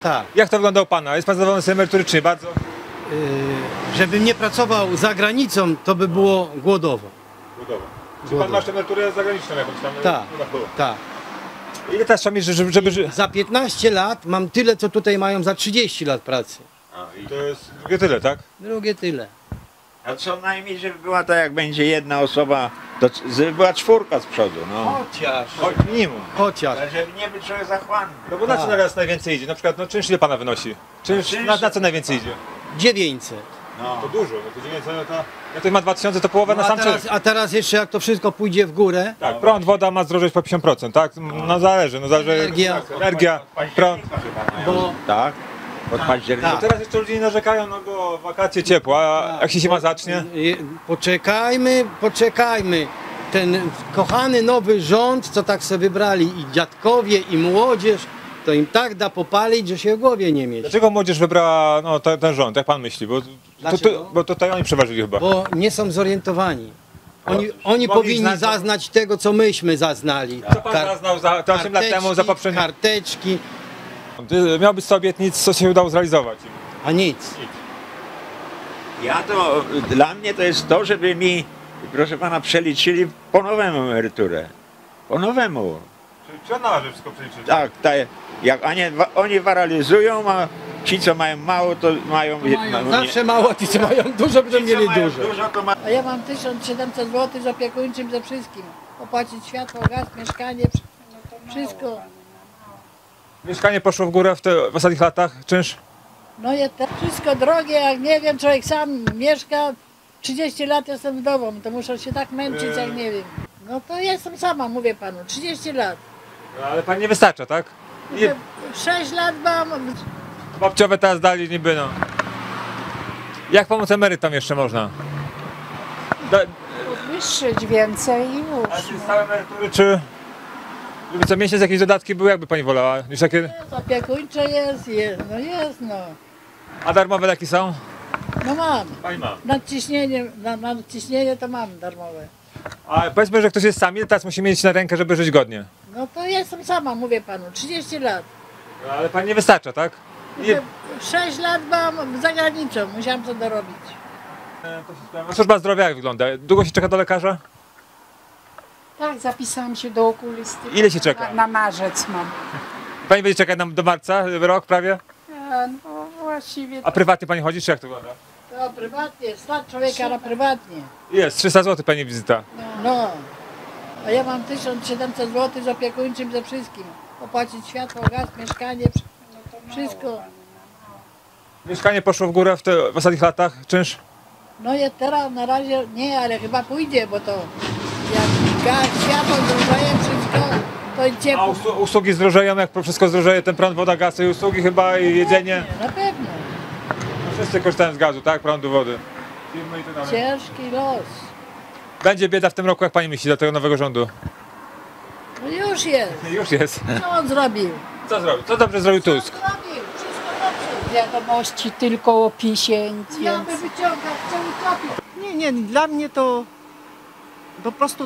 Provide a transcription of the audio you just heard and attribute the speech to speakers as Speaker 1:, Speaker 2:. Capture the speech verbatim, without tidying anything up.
Speaker 1: Tak.
Speaker 2: Jak to wygląda u pana? Jest pan zadowolony z emerytury, czy nie bardzo?
Speaker 1: Yy, żebym nie pracował za granicą, to by było głodowo.
Speaker 2: Budowa. Czy
Speaker 1: Budowa.
Speaker 2: pan ma jeszcze emeryturę zagraniczną jakąś tam?
Speaker 1: Tak,
Speaker 2: No, było.
Speaker 1: tak.
Speaker 2: Ile teraz trzeba mieć, żeby... żeby... żeby...
Speaker 1: Za piętnaście lat mam tyle, co tutaj mają za trzydzieści lat pracy.
Speaker 2: A, i to jest drugie tyle, tak?
Speaker 1: Drugie tyle.
Speaker 3: A co najmniej, żeby była tak, jak będzie jedna osoba, to c- żeby była czwórka z przodu, no.
Speaker 1: Chociaż.
Speaker 2: Choć minimum.
Speaker 1: Chociaż.
Speaker 3: Ale żeby nie być człowiek zachłanny.
Speaker 2: No bo na co
Speaker 1: Tak.
Speaker 2: teraz najwięcej idzie? Na przykład, no czynsz ile pana wynosi? Czynsz,
Speaker 3: Czynsz-
Speaker 2: na, na co najwięcej idzie?
Speaker 1: dziewięćset.
Speaker 3: No.
Speaker 2: To dużo, no to dziewięćset, no to... Jak ktoś ma dwa tysiące, to połowa
Speaker 1: No,
Speaker 2: na
Speaker 1: a,
Speaker 2: sam
Speaker 1: teraz,
Speaker 2: czynsz.
Speaker 1: a teraz jeszcze jak to wszystko pójdzie w górę,
Speaker 2: Tak, prąd, woda ma zdrożeć po pięćdziesiąt procent, tak? No zależy, no zależy...
Speaker 1: Energia.
Speaker 2: Tak, energia, prąd.
Speaker 1: bo
Speaker 3: Tak? Od października.
Speaker 1: tak.
Speaker 2: Teraz jeszcze ludzie nie narzekają, no bo wakacje ciepło, a jak się zima zacznie?
Speaker 1: Je- Poczekajmy, poczekajmy. Ten kochany nowy rząd, co tak sobie wybrali i dziadkowie, i młodzież, to im tak da popalić, że się w głowie nie mieści.
Speaker 2: Dlaczego młodzież wybrała no, ten, ten rząd, jak pan myśli? Bo, to,
Speaker 1: Dlaczego?
Speaker 2: to, bo tutaj oni przeważyli chyba.
Speaker 1: Bo nie są zorientowani. Oni, oni
Speaker 2: Mogli
Speaker 1: powinni
Speaker 2: znać-
Speaker 1: zaznać tego, co myśmy zaznali.
Speaker 2: Co pan
Speaker 1: Kar-
Speaker 2: zaznał za, te osiem lat temu, za poprzednie...
Speaker 1: karteczki,
Speaker 2: Ty- Miał być sto obietnic, co się udało zrealizować.
Speaker 1: a nic.
Speaker 3: Ja to, dla mnie to jest to, żeby mi, proszę pana, przeliczyli po nowemu emeryturę. Po nowemu.
Speaker 2: Czy, czy on należy wszystko przeliczyć?
Speaker 3: Tak, ta, jak oni, oni waralizują, a ci, co mają mało, to mają...
Speaker 1: Mają
Speaker 3: no,
Speaker 1: zawsze mało, ci co mają dużo, będą
Speaker 3: ci, co
Speaker 1: mieli
Speaker 3: mają
Speaker 1: dużo.
Speaker 3: dużo to ma...
Speaker 4: A ja mam tysiąc siedemset złotych z opiekuńczym ze wszystkim. Opłacić światło, gaz, mieszkanie, wsz- wszystko.
Speaker 2: Mieszkanie poszło w górę w, te, w ostatnich latach, czynsz?
Speaker 4: No jest te wszystko drogie, jak nie wiem, człowiek sam mieszka. trzydzieści lat jestem wdową, to muszę się tak męczyć, jak nie wiem. No to jestem sama, mówię panu, trzydzieści lat.
Speaker 2: No, ale pani nie wystarcza, tak? I
Speaker 4: sześć lat mam,
Speaker 2: babciowe teraz dali niby, no. Jak pomóc emerytom jeszcze można? Da,
Speaker 5: Podwyższyć więcej i już.
Speaker 2: a czy stałe emerytury, czy... Żeby co miesiąc jakieś dodatki były, jakby pani wolała? Niż takie...
Speaker 4: jest opiekuńcze jest, jest, no jest no.
Speaker 2: A darmowe leki są?
Speaker 4: No mam,
Speaker 2: Pani ma.
Speaker 4: nadciśnienie, na, nadciśnienie to mam darmowe.
Speaker 2: A powiedzmy, że ktoś jest sam, ile teraz musi mieć na rękę, żeby żyć godnie?
Speaker 4: No to jestem sama, mówię panu, trzydzieści lat.
Speaker 2: No, ale pani nie wystarcza, tak? I...
Speaker 4: sześć lat mam za granicą, musiałam to dorobić.
Speaker 2: A służba zdrowia jak wygląda? Długo się czeka do lekarza?
Speaker 5: Tak, zapisałam się do okulisty.
Speaker 2: Ile się czeka?
Speaker 5: Na, na marzec mam.
Speaker 2: Pani będzie czekać nam do marca, rok prawie?
Speaker 5: A, no właściwie
Speaker 2: A prywatnie pani chodzi, czy jak to wygląda?
Speaker 4: To prywatnie, stać człowieka na prywatnie.
Speaker 2: Jest, trzysta złotych pani wizyta.
Speaker 4: No. A ja mam tysiąc siedemset złotych z opiekuńczym ze wszystkim. Opłacić światło, gaz, mieszkanie, wsz- wszystko.
Speaker 2: Mieszkanie poszło w górę w, te, w ostatnich latach, czynsz?
Speaker 4: No jest teraz na razie nie, ale chyba pójdzie, bo to jak gaz, światło, drożeje, wszystko, to i
Speaker 2: A
Speaker 4: ciepło.
Speaker 2: usłu- usługi zdrożeją, jak wszystko zdrożeje, ten prąd, woda, gaz i usługi chyba i jedzenie.
Speaker 4: Na pewno.
Speaker 2: Wszyscy korzystają z gazu, tak? Prądu, wody. Firmy i tak dalej.
Speaker 4: Ciężki los.
Speaker 2: Będzie bieda w tym roku, jak pani myśli, do tego nowego rządu?
Speaker 4: No już jest.
Speaker 2: Już jest.
Speaker 4: Co on zrobił?
Speaker 2: Co zrobił? Co dobrze zrobił Tusk?
Speaker 4: Co zrobił? Wszystko dobrze.
Speaker 5: wiadomości tylko o PiSie, nic
Speaker 4: Ja by
Speaker 5: więcej.
Speaker 4: wyciągał cały kapit.
Speaker 6: Nie, nie, dla mnie to po prostu